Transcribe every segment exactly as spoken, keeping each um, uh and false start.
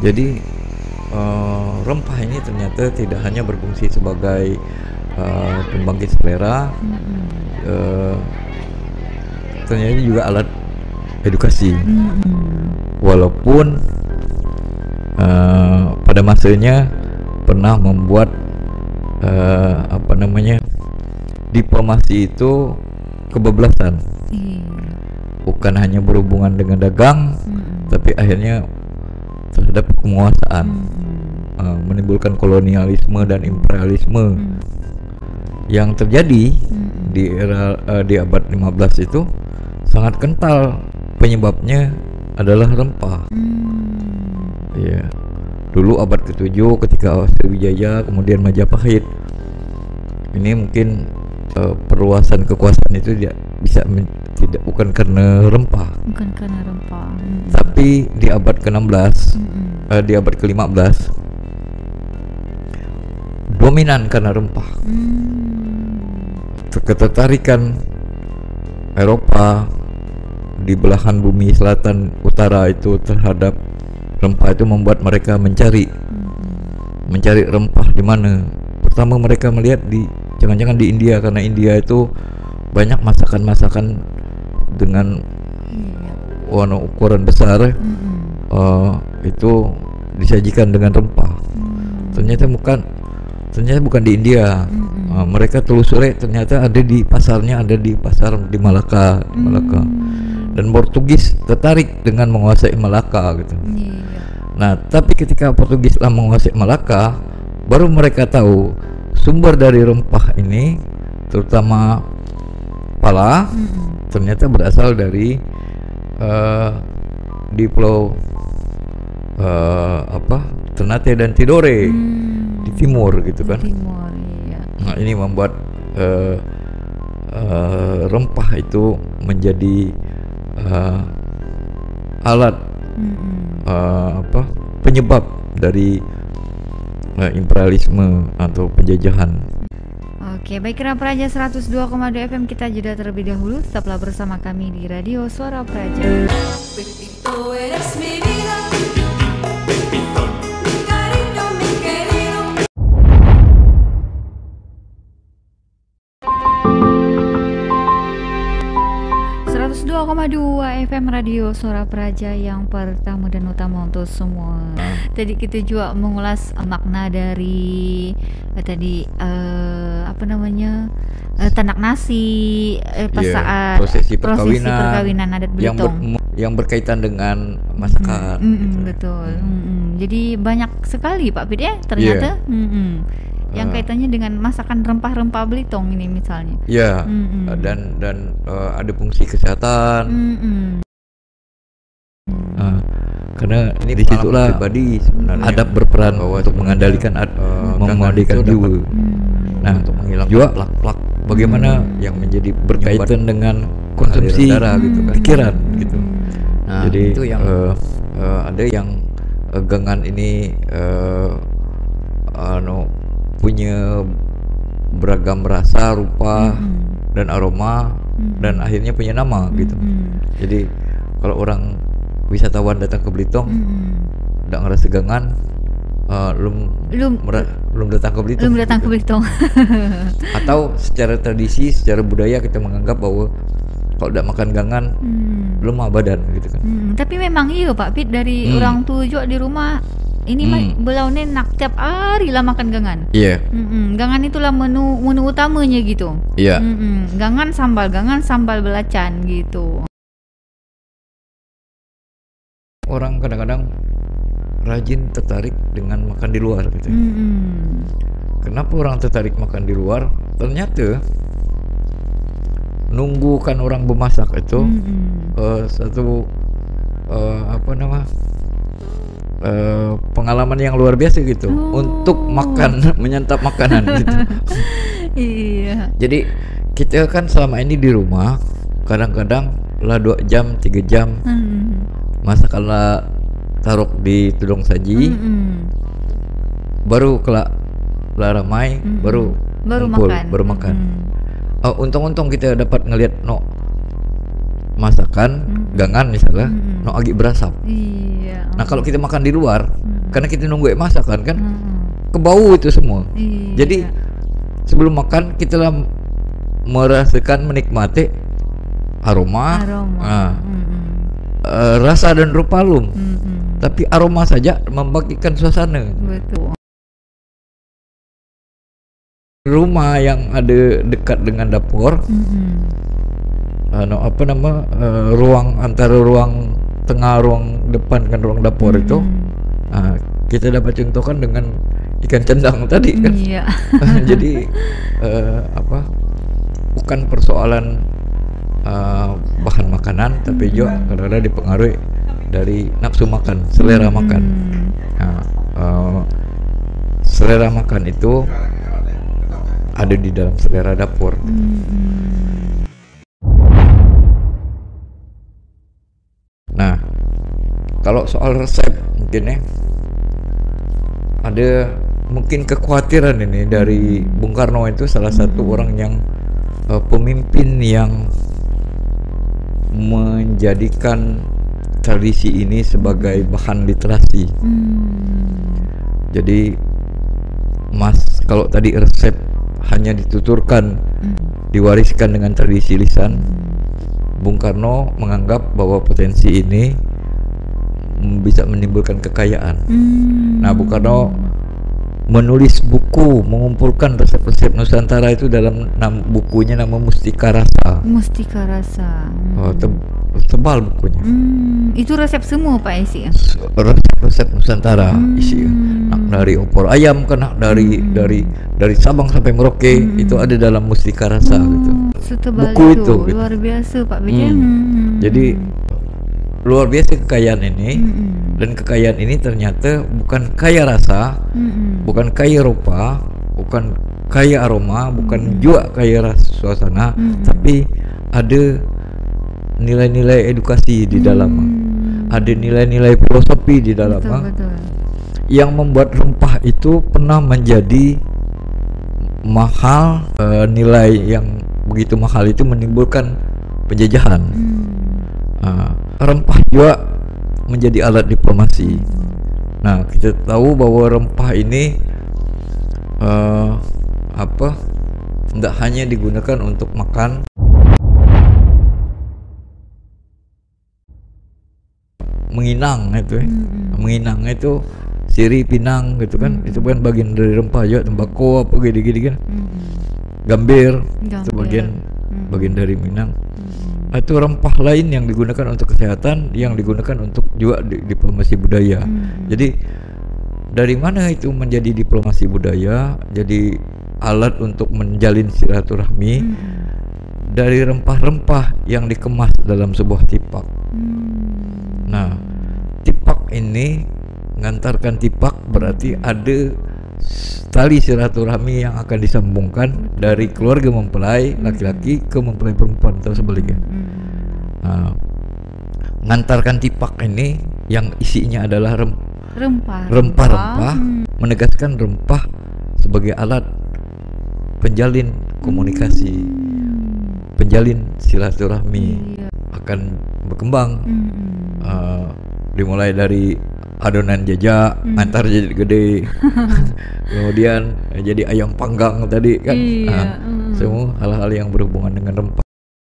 Jadi uh, rempah ini ternyata tidak hanya berfungsi sebagai uh, pembangkit selera, Mm-mm. uh, ternyata juga alat edukasi. Mm-mm. Walaupun uh, pada masanya pernah membuat uh, apa namanya diplomasi itu kebablasan, Iya. bukan hanya berhubungan dengan dagang, Mm-mm. tapi akhirnya terhadap penguasaan, Mm-mm. uh, menimbulkan kolonialisme dan imperialisme Mm-mm. yang terjadi Mm-mm. di era uh, di abad lima belas itu sangat kental. Penyebabnya adalah rempah. Mm. Ya, dulu abad ketujuh ketika Sriwijaya kemudian Majapahit, ini mungkin uh, perluasan kekuasaan itu tidak bisa men- tidak bukan karena rempah, Bukan karena rempah. Mm-mm. tapi di abad ke enam belas, Mm-mm. uh, di abad ke lima belas dominan karena rempah. Mm. Ketertarikan Eropa di belahan bumi selatan utara itu terhadap rempah itu membuat mereka mencari Mm-mm. mencari rempah di mana. Pertama mereka melihat di jangan-jangan di India, karena India itu banyak masakan-masakan dengan Iya. warna ukuran besar, Mm-mm. uh, itu disajikan dengan rempah. Mm. Ternyata bukan ternyata bukan di India. Mm-mm. Uh, mereka telusuri, ternyata ada di pasarnya, ada di pasar di Malaka, di Malaka. Mm. Dan Portugis tertarik dengan menguasai Malaka gitu. Iya. Nah, tapi ketika Portugis telah menguasai Malaka, baru mereka tahu sumber dari rempah ini, terutama pala, Mm-mm. ternyata berasal dari uh, di pulau uh, apa Ternate dan Tidore Mm. di timur gitu kan. Di timur, iya. Nah, ini membuat uh, uh, rempah itu menjadi uh, alat Mm-mm. uh, apa penyebab dari uh, imperialisme atau penjajahan. Oke, baik Kera Praja seratus dua koma dua F M, kita jeda terlebih dahulu. Tetaplah bersama kami di Radio Suara Praja. Pepito, eres mi vida. Mi cariño, mi querido. seratus dua koma dua F M Radio Suara Praja yang pertama dan utama untuk semua. Tadi kita juga mengulas uh, makna dari uh, tadi uh, apa namanya uh, tanak nasi uh, pas Iya, saat prosesi prosesi perkawinan, perkawinan adat yang ber- Belitung. yang berkaitan dengan masakan. Mm, mm, gitu. betul. Mm, mm. Jadi banyak sekali Pak Pit ya ternyata. Mm, mm. Yang Ah. kaitannya dengan masakan rempah-rempah Belitung ini misalnya. Ya, Mm, mm. uh, dan dan uh, ada fungsi kesehatan. Mm, mm. Uh, karena ini disitulah pribadi sebenarnya adab berperan bahwa untuk mengendalikan ad, uh, mengendalikan jiwa. Mm. Nah, untuk menghilangkan juga plak-plak bagaimana Hmm. yang menjadi berkaitan dengan konsumsi darah gitu kan, Hmm. pikiran gitu. Nah, Jadi itu yang uh, uh, ada yang uh, gengan ini uh, anu punya beragam rasa, rupa Mm-mm. dan aroma Mm-mm. dan akhirnya punya nama gitu. Mm-mm. Jadi kalau orang wisatawan datang ke Belitung Mm-mm. tidak ngerasa gengan, uh, belum Belum mera- belum datang ke Belitung. belum datang ke gitu. Belitung. Atau secara tradisi, secara budaya kita menganggap bahwa kalau tidak makan gangan Hmm. belum mah badan gitu kan. Hmm, tapi memang iya Pak Pit dari Hmm. orang tujuh di rumah ini mah Hmm. belau nih nak tiap hari lah makan gangan. Iya, Mm-mm. Gangan itulah menu menu utamanya gitu. iya. Mm-mm. Gangan sambal, gangan sambal belacan gitu. Orang kadang-kadang rajin tertarik dengan makan di luar gitu. Mm-mm. Kenapa orang tertarik makan di luar? Ternyata nunggu kan orang bermasak itu Mm-mm. uh, satu uh, apa nama uh, pengalaman yang luar biasa gitu Oh. untuk makan menyantap makanan gitu. Iya. Jadi kita kan selama ini di rumah kadang-kadang lah dua jam tiga jam Mm-mm. masakanlah taruh di tudung saji, Mm-mm. baru kelak lah ramai, Mm-mm. baru baru ngumpul, makan. baru makan. Mm-mm. Uh, untung-untung kita dapat ngelihat no masakan Mm-mm. gangan misalnya, Mm-mm. no agak berasap. Iya. Nah kalau kita makan di luar, Mm-mm. karena kita nunggu masakan kan, Mm-mm. kebau itu semua. Iya. Jadi sebelum makan kita lah merasakan menikmati aroma, aroma. ah, Mm-mm. eh, rasa dan rupa belum. Mm-mm. Tapi aroma saja membagikan suasana. Betul. Rumah yang ada dekat dengan dapur, Mm-mm. anu, apa nama, eh, ruang antara ruang tengah, ruang depan dengan ruang dapur itu, Mm-mm. ah, kita dapat contohkan dengan ikan cendang tadi kan. Iya. Jadi eh, apa, bukan persoalan eh, bahan makanan, tapi juga kadang-kadang dipengaruhi dari nafsu makan, selera makan. Mm. Nah, eh, selera makan itu ada di dalam selera dapur. Mm-mm. Nah, kalau soal resep mungkin ya ada mungkin kekhawatiran ini dari Bung Karno, itu salah satu orang yang uh, pemimpin yang menjadikan tradisi ini sebagai bahan literasi. Mm. Jadi Mas, kalau tadi resep hanya dituturkan, Mm. diwariskan dengan tradisi lisan, Bung Karno menganggap bahwa potensi ini mm, bisa menimbulkan kekayaan. Mm. Nah, Bung Karno menulis buku mengumpulkan resep-resep Nusantara itu dalam nam, bukunya nama Mustika Rasa. Mustika Rasa. Mm. Oh, te- tebal bukunya. Hmm, itu resep semua Pak isi ya? S- Resep-resep Nusantara Hmm. isi, nak dari opor ayam kan, nak dari Hmm. dari dari Sabang sampai Merauke, Hmm. itu ada dalam Mustika Rasa gitu. Setebal Buku itu, itu, gitu. luar biasa Pak B J. Hmm. Hmm. Jadi luar biasa kekayaan ini. Mm-mm. Dan kekayaan ini ternyata bukan kaya rasa, Mm-mm. bukan kaya rupa, bukan kaya aroma, bukan juga kaya ras- suasana, Mm-mm. tapi ada nilai-nilai edukasi di dalamnya, Hmm. ada nilai-nilai filosofi di Betul, dalamnya, betul. yang membuat rempah itu pernah menjadi mahal. Eh, nilai yang begitu mahal itu menimbulkan penjajahan. Hmm. Ah, rempah juga menjadi alat diplomasi. Nah, kita tahu bahwa rempah ini uh, apa, tidak hanya digunakan untuk makan, menginang itu ya. Mm-mm. Menginang itu siri, pinang gitu kan, itu kan bagian dari rempah juga, tembakau apa gini-gini kan, Mm-mm. gambir, itu Gambir. bagian Mm-mm. bagian dari minang. Mm-mm. Nah, itu rempah lain yang digunakan untuk kesehatan, yang digunakan untuk juga di- diplomasi budaya. Mm-mm. Jadi dari mana itu menjadi diplomasi budaya, jadi alat untuk menjalin silaturahmi, Mm-mm. dari rempah-rempah yang dikemas dalam sebuah tipak. Hmm. Nah, tipak ini mengantarkan tipak berarti ada s- tali silaturahmi yang akan disambungkan dari keluarga mempelai laki-laki ke mempelai perempuan atau sebaliknya. Mm-mm. Nah, mengantarkan tipak ini yang isinya adalah rem- Rempah. rempah-rempah, Hmm. menegaskan rempah sebagai alat penjalin komunikasi, Hmm. penjalin silaturahmi, Iya. akan berkembang. Mm-mm. Uh, dimulai dari adonan jajak, Hmm. antar jajak gede, kemudian eh, jadi ayam panggang tadi kan. Iya. Nah, Mm. semua hal-hal yang berhubungan dengan rempah.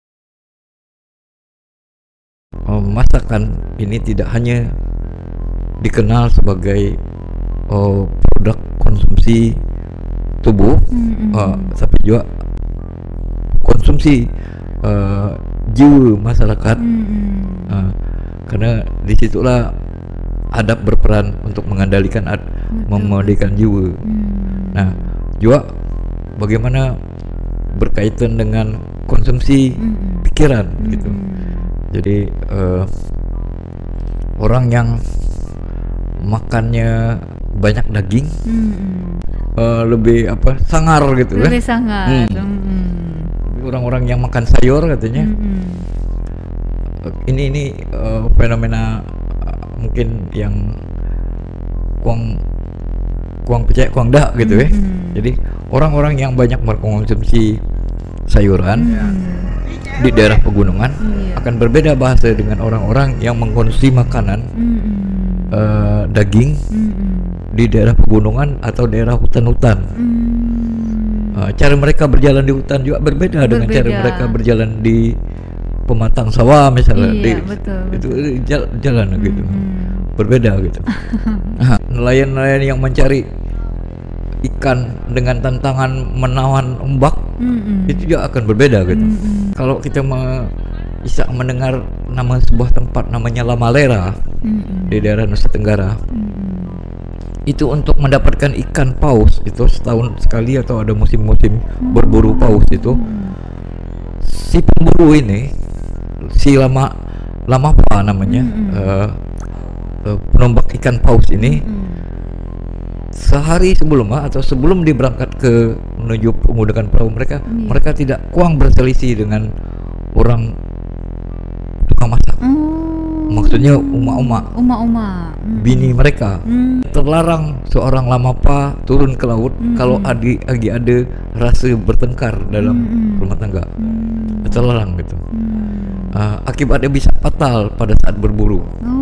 Oh, masakan ini tidak hanya dikenal sebagai oh, produk konsumsi tubuh, Mm-mm. uh, tapi juga konsumsi uh, jiwa masyarakat. Mm-mm. Uh, karena disitulah adab berperan untuk mengendalikan ad, Betul. memerdekakan jiwa. Hmm. Nah, juga bagaimana berkaitan dengan konsumsi Mm-mm. pikiran gitu. Mm-mm. Jadi uh, orang yang makannya banyak daging Mm-mm. uh, lebih apa, sangar gitu kan. Lebih sangat. Hmm. Mm-mm. Orang-orang yang makan sayur katanya, Mm-mm. uh, ini ini uh, fenomena uh, mungkin yang kuang kuang percaya kuang dak gitu ya. Mm-mm. Jadi orang-orang yang banyak mengkonsumsi sayuran Mm-mm. di daerah pegunungan Iya. akan berbeda bahasa dengan orang-orang yang mengkonsumsi makanan Mm-mm. uh, daging Mm-mm. di daerah pegunungan atau daerah hutan-hutan. Hmm. Uh, cara mereka berjalan di hutan juga berbeda, dengan cara Berbeda. mereka berjalan di pematang sawah misalnya. Iya, di, betul, itu jal- jalan gitu, Hmm. berbeda gitu. Nah, nelayan-nelayan yang mencari ikan dengan tantangan menawan ombak Mm-mm. itu juga akan berbeda gitu. Mm-mm. Kalau kita me- bisa mendengar nama sebuah tempat namanya Lamalera Mm-mm. di daerah Nusa Tenggara, Mm-mm. itu untuk mendapatkan ikan paus itu setahun sekali atau ada musim-musim berburu paus itu, si pemburu ini, si lama lama apa namanya, Mm-mm. eh, eh, penombak ikan paus ini, Mm-mm. sehari sebelum atau sebelum diberangkat ke menuju menggunakan perahu mereka, Iya. mereka tidak kuang berselisih dengan orang tukang masak. Oh. Maksudnya uma-uma, Uma-uma. Mm. bini mereka. Mm. Terlarang seorang lamapa turun ke laut Mm-mm. kalau adi, lagi ada rasa bertengkar dalam Mm-mm. rumah tangga. Mm. Terlarang gitu. Mm. Uh, akibatnya bisa fatal pada saat berburu. Oh.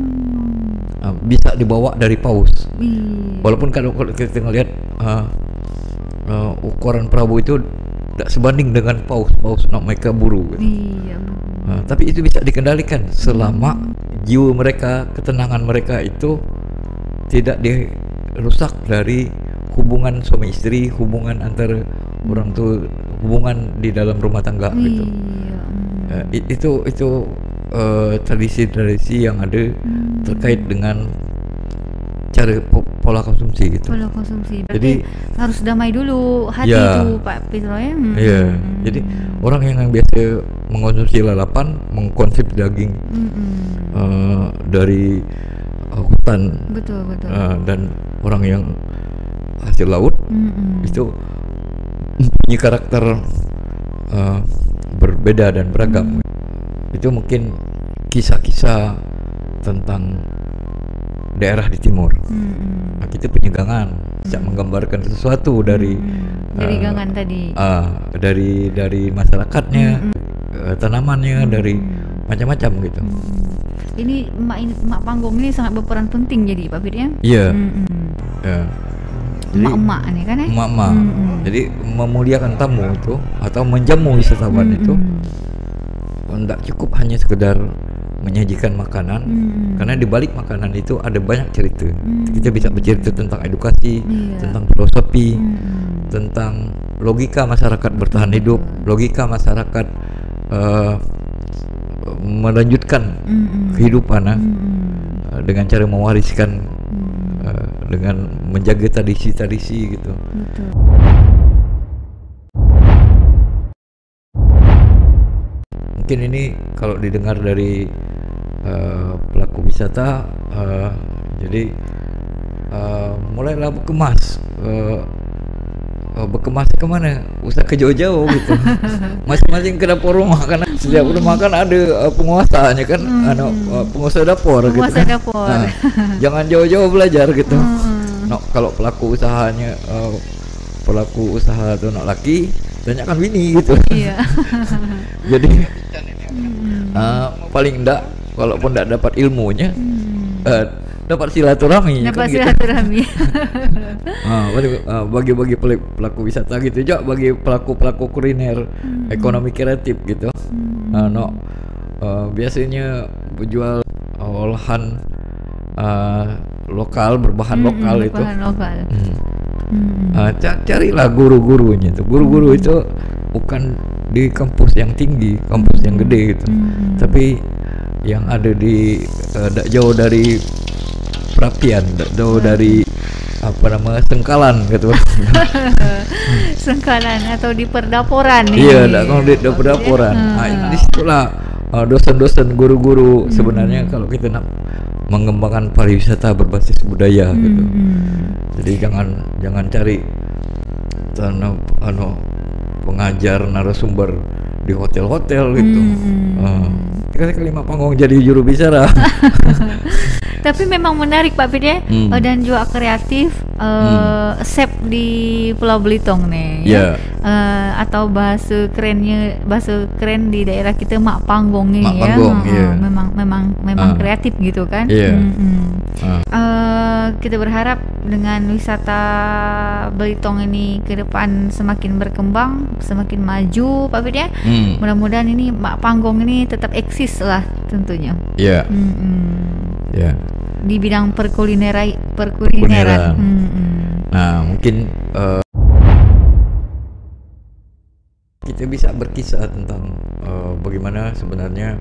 Uh, bisa dibawa dari paus. Ih. Walaupun kalau kalau kita ngelihat uh, uh, ukuran perahu itu tidak sebanding dengan paus paus nak mereka buru gitu. Iya. Uh, tapi itu bisa dikendalikan selama jiwa mereka, ketenangan mereka itu tidak dirusak dari hubungan suami istri, hubungan antara orang tua, hubungan di dalam rumah tangga gitu. Iya. Uh, i- itu itu uh, tradisi-tradisi yang ada Hmm. terkait dengan cara po- pola konsumsi gitu. Pola konsumsi. Berarti Jadi- harus damai dulu hati Ya. tuh Pak Pitro ya. Hmm. Iya, jadi orang yang biasa mengkonsumsi lalapan, mengkonsumsi daging Mm-mm. uh, dari uh, hutan Betul betul. uh, dan orang yang hasil laut Mm-mm. itu mempunyai karakter uh, berbeda dan beragam. Itu mungkin kisah-kisah tentang daerah di timur. Mm-mm. Nah, kita penyegangan bisa menggambarkan sesuatu dari Mm-mm. dari uh, gangan tadi. uh, dari dari masyarakatnya, Mm-mm. uh, tanamannya, dari macam-macam gitu. Mm. Ini emak ini emak panggung ini sangat berperan penting jadi Pak Fit ya. Iya. Mm-mm. Ya. Jadi Emak-emak nih kan ya. emak-emak. Mm-mm. Jadi memuliakan tamu itu atau menjamu wisatawan itu Mm-mm. tidak cukup hanya sekedar menyajikan makanan, Mm-mm. karena di balik makanan itu ada banyak cerita. Mm. Kita bisa bercerita tentang edukasi, Iya. tentang filosofi, Mm-mm. tentang logika masyarakat bertahan hidup, logika masyarakat uh, melanjutkan Mm-mm. kehidupan ah, Mm-mm. uh, dengan cara mewariskan, Mm. uh, dengan menjaga tradisi-tradisi gitu. Betul. Mungkin ini kalau didengar dari uh, pelaku wisata, uh, jadi uh, mulailah berkemas, uh, uh, berkemas kemana? Usah ke jauh-jauh gitu. Masing-masing ke dapur rumah, karena setiap rumah kan ada uh, penguasanya kan, anu, uh, penguasa dapur gitu Penguasa kan. dapur. Nah, jangan jauh-jauh belajar gitu. Mm-mm. No, kalau pelaku usahanya uh, pelaku usaha atau anak laki, tanyakan bini gitu. Iya. Jadi Mm-mm. uh, paling enggak, walaupun enggak dapat ilmunya, Mm. uh, dapat silaturahmi Dapat kan gitu. silaturahmi. Ah, bagi- ah, bagi-bagi pel- pelaku wisata gitu juga, bagi pelaku-pelaku kuliner, ekonomi kreatif gitu. Ah, no, uh, biasanya berjual olahan uh, lokal, berbahan Mm-mm, lokal itu. bahan lokal. Hmm. Mm-mm. Ah, ca- carilah guru-gurunya itu. Guru-guru itu bukan di kampus yang tinggi, kampus yang gede gitu, Mm-mm. tapi yang ada di uh, dak jauh dari perapian, dak jauh dari apa nama Sengkalan gitu. Sengkalan atau di perdaporan nih. Iya, dak kalau di dak perdaporan. Hmm. Nah, di situlah uh, dosen-dosen, guru-guru sebenarnya kalau kita nak mengembangkan pariwisata berbasis budaya gitu. Mm-mm. Jadi jangan jangan cari tanah anu pengajar narasumber di hotel-hotel gitu. Mm-mm. Uh, Kali-kali mak panggung jadi juru bicara. Tapi memang menarik Pak Fit ya, Hmm. eh, dan juga kreatif, eh, sep di Pulau Belitung nih. Ya. Eh, atau bahasa kerennya, bahasa keren di daerah kita mak panggung nih Mak ya. panggung, Heeh, iya. Memang memang memang Ah. kreatif gitu kan. Iya. Mm-mm. Ah. Eh, kita berharap dengan wisata Belitung ini ke depan semakin berkembang, semakin maju, Pak Fit ya. Hmm. Mudah-mudahan ini Mak Panggong ini tetap eksis lah tentunya. Ya, Mm-mm. ya. Di bidang perkulinerai perkulineran. Kulineran. Mm-mm. Nah, mungkin eh, kita bisa berkisah tentang eh, bagaimana sebenarnya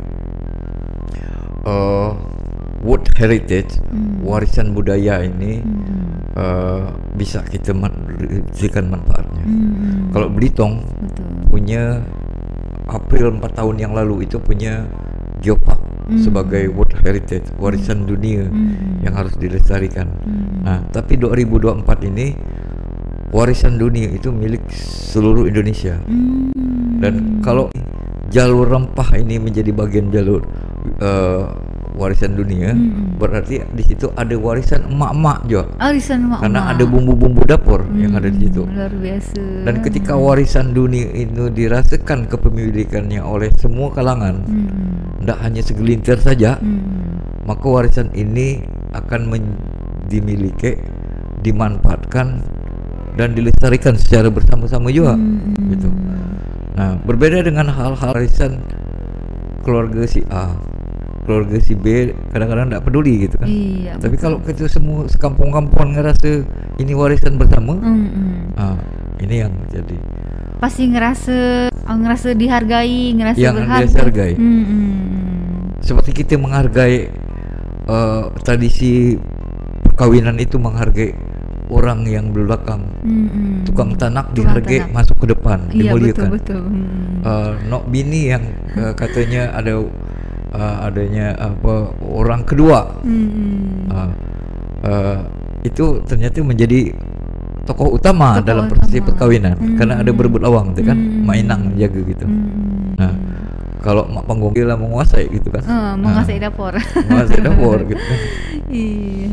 eh, World Heritage, Hmm. warisan budaya ini Mm-mm. eh, bisa kita berikan manfaatnya. Mm-mm. Kalau Belitung Betul. punya April empat tahun yang lalu itu punya Geopark Hmm. sebagai World Heritage, warisan dunia Mm-mm. yang harus dilestarikan. Mm-mm. Nah, tapi dua ribu dua puluh empat ini warisan dunia itu milik seluruh Indonesia. Mm. Dan kalau jalur rempah ini menjadi bagian jalur uh, warisan dunia, Mm-mm. berarti di situ ada warisan emak-emak juga. Arisan mak Karena ada bumbu-bumbu dapur yang ada di situ. Luar biasa. Dan ketika warisan dunia itu dirasakan kepemilikannya oleh semua kalangan, Mm-mm. tidak hanya segelintir saja, Mm-mm. maka warisan ini akan men- dimiliki, dimanfaatkan dan dilestarikan secara bersama-sama juga. Mm-mm. Gitu. Nah, berbeda dengan hal-hal warisan keluarga si A, keluarga si B kadang-kadang tidak peduli gitu kan. Iya. Tapi kalau kita semua sekampung-kampung ngerasa ini warisan bersama, Mm-mm. ah, ini yang jadi Pasti ngerasa ngerasa dihargai, ngerasa yang berharga. dihargai. Mm-mm. Seperti kita menghargai eh, tradisi perkawinan itu, menghargai orang yang belakang, Mm-mm. tukang tanak Tukang dihargai tanak. masuk ke depan, Iya, dimuliakan. betul betul. Mm. Uh, nok bini yang uh, katanya ada uh, adanya apa orang kedua, Mm-mm. uh, uh, itu ternyata menjadi tokoh utama Tokoh dalam utama. prosesi perkawinan. Mm. Karena ada berebut lawang tu kan, Mm. Mak Inang menjaga gitu. Mm. Nah, kalau Mak Panggong dia lah menguasai gitu kan, Eh, menguasai dapur. menguasai dapur gitu kan. Iya.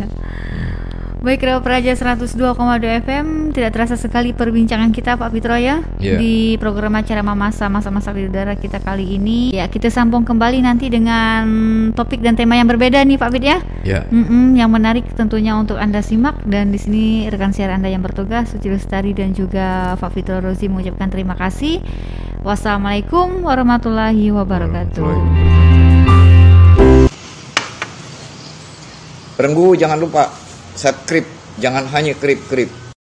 Baik, Radio Praja seratus dua koma dua F M, tidak terasa sekali perbincangan kita Pak Fitro ya. Iya. Di program acara Mamasa Masa-Masa di Udara kita kali ini. Ya, kita sambung kembali nanti dengan topik dan tema yang berbeda nih Pak Fit ya. Ya, Mm-mm, yang menarik tentunya untuk Anda simak, dan di sini rekan siar Anda yang bertugas Suci Lestari dan juga Pak Fitro Rozi mengucapkan terima kasih. Wassalamualaikum warahmatullahi wabarakatuh. Perenggu jangan lupa subscribe, jangan hanya krip-krip.